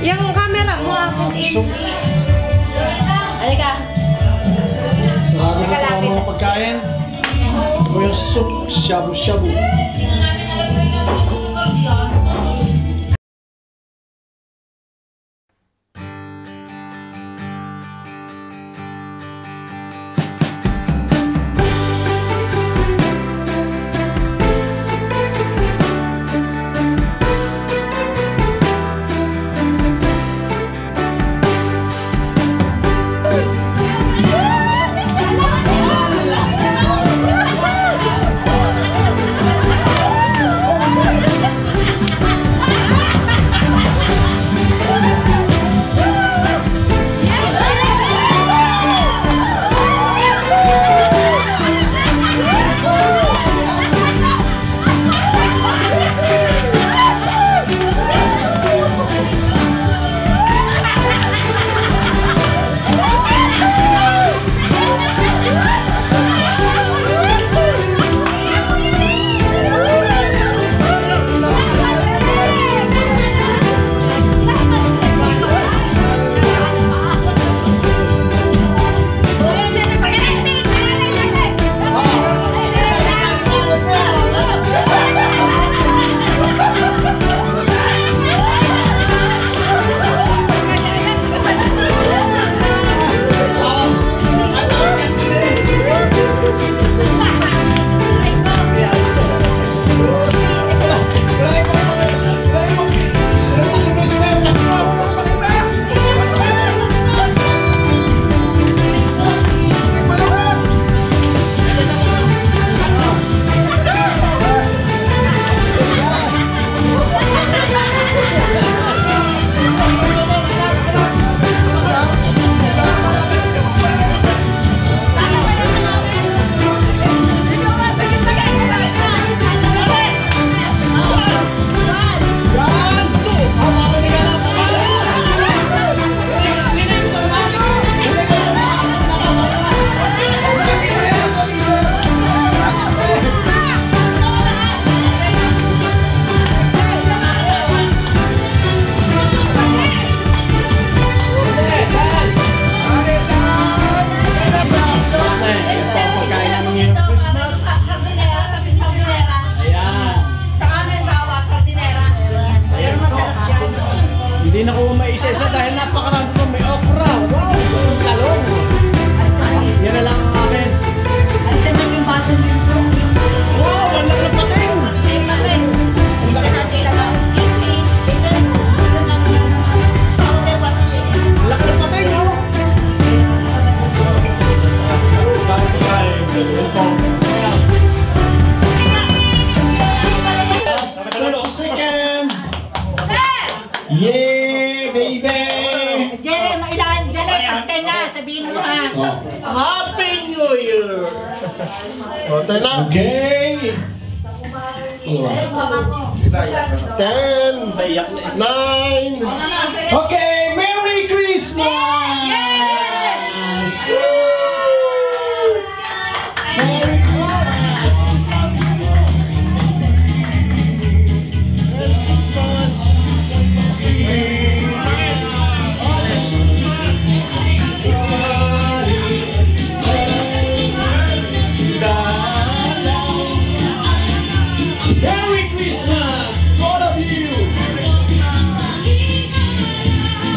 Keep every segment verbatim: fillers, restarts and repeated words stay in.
Yung camera mo ako in. Halika. Sarado na po ang mga pagkain. Ito yung soup, shabu-shabu. Hindi na ko maisa-isa dahil napakarami ko may okra. Wow! Talong! Yan na lang ang amin. Alitan mo yung baso nito. Wow! Ang laki ng pating! Ang pating. Ang laki ng pating. Ang laki ng pating, oh! Seconds! Yeah, baby! Jerry, mailan? Jerry, pagten na. Sabihin mo ha. Happy New Year! Okay na. Okay! Ten. Nine. Okay, Merry Christmas! Woo! Merry Christmas! Merry Christmas, all of you!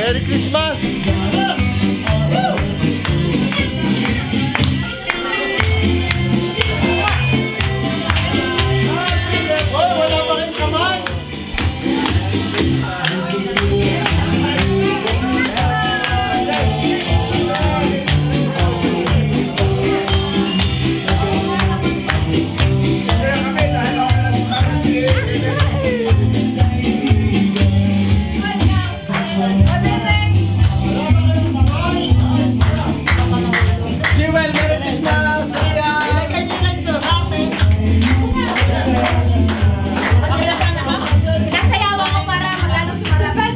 Merry Christmas! Oh, wala pa kayong kamay! Jewel, Merry Christmas! Nasayawan ko para magano si Marabas.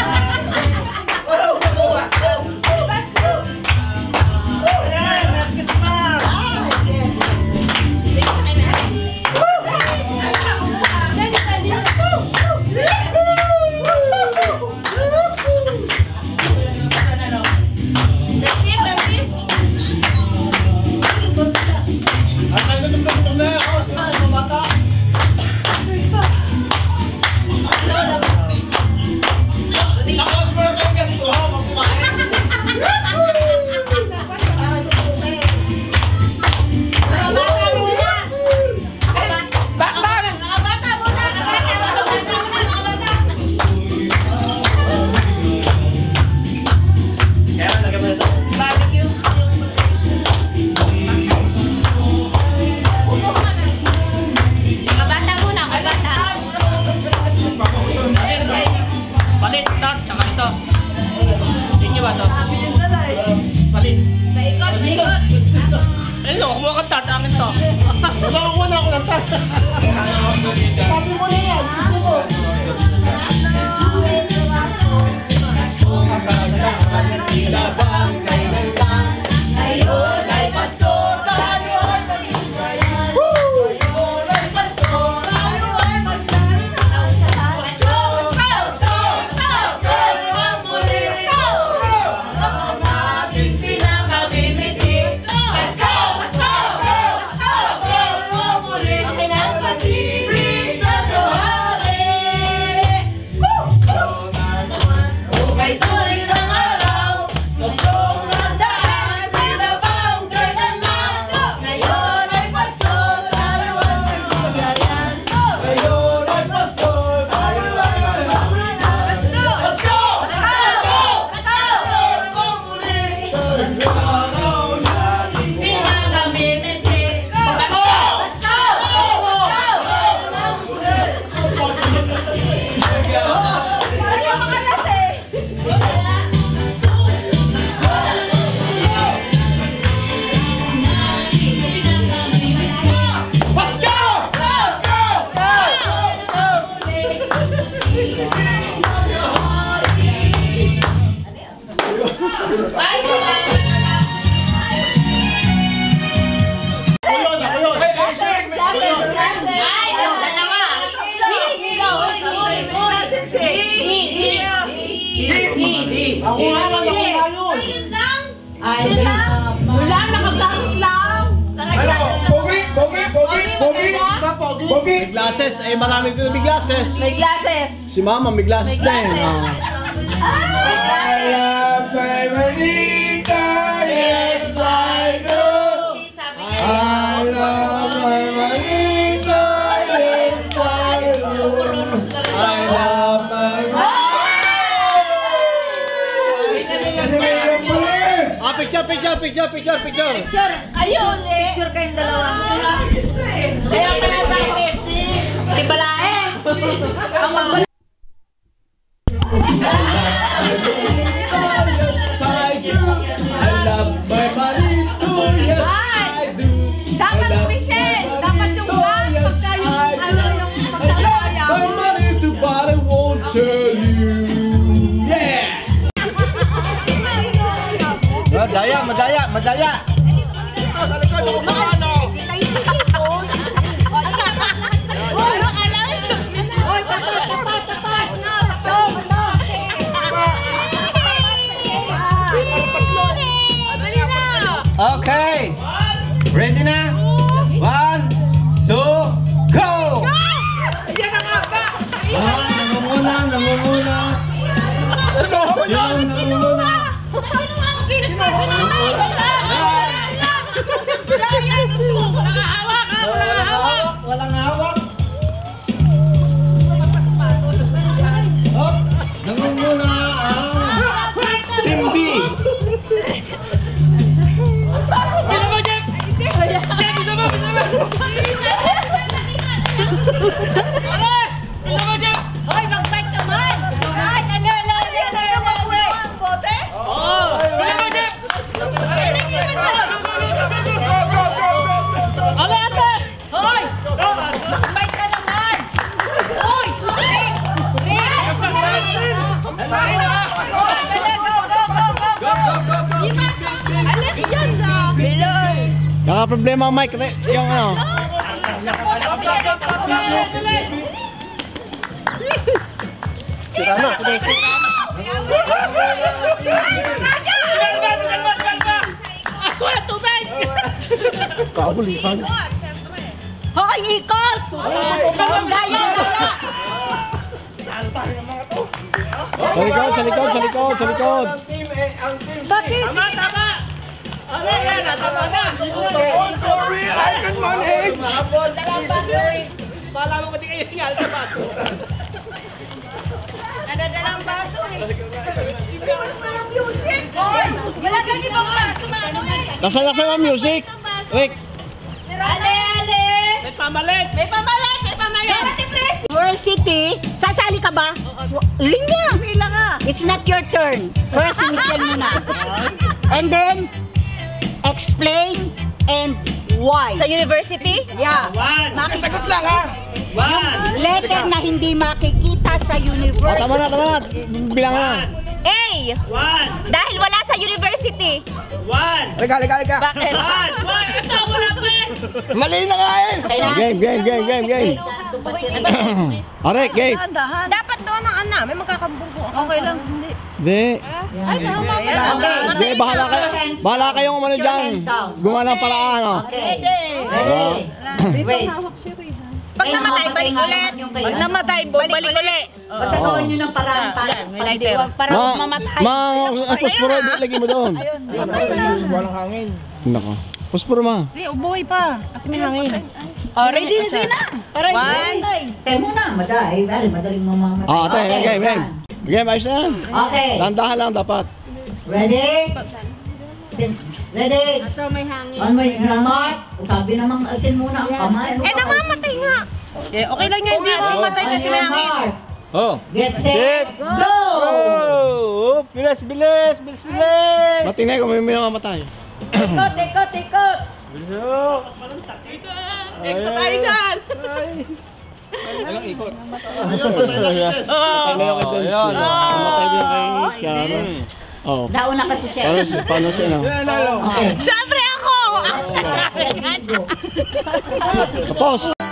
At ang gutom-gutom na ako. Ang mata. Sa oras mo na tayo ganito ha, magkumain. Kaya lagyan mo na ito. Kabata muna, kabata. Palit, tart, tsaka ito. Tingin ba ito? Palit. Paikot, paikot. Ano, kumuha ka tart, akin to. Wala ko na ako ng tata. Sabi mo na yan, susunod. Ngayon ay Pasko, tayo ay maghiwalay. Ngayon ay Pasko, tayo ay magsasama. Pasko, Pasko, Pasko, ang muli. Ang ating pinakamimitis. Pasko, Pasko, Pasko, ang muli. Ang pinapag-ibig sa buhay. Kay tuloy ng araw, kusong ng daan, tinabaw ganang lang. Ngayon ay Pasko, tayo ay maghiwalayan. Ngayon ay Pasko, tayo ay Pasko! Pasko! Pasko! Pasko! araw natin. Pinakamimitis. Pasko! Pasko! Parang makalas eh. Pasko! Ako yun, ako yun. Ay, yung dalawa. Ako nga, ako nga yun. Ay, wala, nakabangit lang. Ano? Pogi! Pogi! Pogi! Pogi! Diba, Pogi? Pogi! May glasses, eh maraming dito may glasses. May glasses. Si Mama may glasses din. Oh. I love my Manita! Yes, I do! I love my Manita! Yes, I do! I love my Ah, picture, picture, picture, picture, picture. Picture. Ayun eh. Picture kayong dalawa. Kaya pala bakit si si Balae. Ang magbala. I love my Manito, yes I do. Dapat Michelle, dapat yung one pagka yung ano yung pagkakaya My mo. Manito, but I won't tell you. Yeah! Madaya! Madaya! Madaya! Okay! Ready na? One, two, go! Yan na nga ba? Ah, nangunguna, nangunguna. Sino Hoy, mag-bike naman! Ay, ano, ano, ano, ano, ano, ang bote? Ale, ate! Hoy! Mag-bike ka naman! Hoy! Rick! Rick! Alis dyan sa... Biloy! Kaka problema ang mic, re- yung ano. Sira na. Wala tubig! Kahulihan. Hoy, ikot! Daya, daya! Sa likod, sa likod, sa likod, sa likod. Bakit? I can manage! Nadadalang baso eh. Walang music! Hoy! Wala kang ibang baso na ano eh. Nasaan na sa music? Rick. Ale, ale! May pamalit. May pamalit! May pamalit! World City, sasali ka ba? Linya! Pila nga! It's not your turn. First, Michelle muna. And then, explain and why. Sa university? Yeah. One. Sagot lang ha. One. Letter na hindi makikita sa Oh, university. tama na, tama na. Bilang na. A. One. Dahil wala sa university. One. Halika, halika, halika. Bakit? One. One. Ito, wala pa eh. Mali na nga eh! Game, game, game, game, game. Arik, game. Dapat doon ang ana. May magkakambungko. Okay lang. Hindi. Di. Okay. Di, bahala kayo. Bahala kayong umano dyan. Gumawa ng paraan, oh. Okay. Diba? Wait. Pag namatay, balik ulit. Pag namatay, balik ulit. Patagawan nyo ng paraan para pagdiwag para Ma, huwag mamatay. ma, ang puspuro, lagi mo doon. Walang hangin. Nako. Puspuro, ma. Kasi ubuhay pa. Kasi may hangin. Oh, ready na sila. Para One. hindi. Tayo muna. Madali. Dali, madaling mamamatay. Ah, ate, game, game. Game, ayos na yan. Okay. Dahan-dahan lang dapat. Ready? Ready? So may hangin. On my mark. Sabi namang asin muna ang kamay. Eh, namamatay nga. Eh, okay lang yan. Hindi mamamatay kasi may hangin. Oh. Get set, go! Oh! Bilis, bilis, bilis, bilis! Matingnan ko, may may mamatay. Ikot, ikot, ikot! Bilis oh! Extra tayo dyan. Ilang ikot? Ano yung kay Delcy? Mamatay din kay Sharon. Oh. Nauna kasi siya. Paano si, paano siya na? Okay. Siyempre ako! Tapos!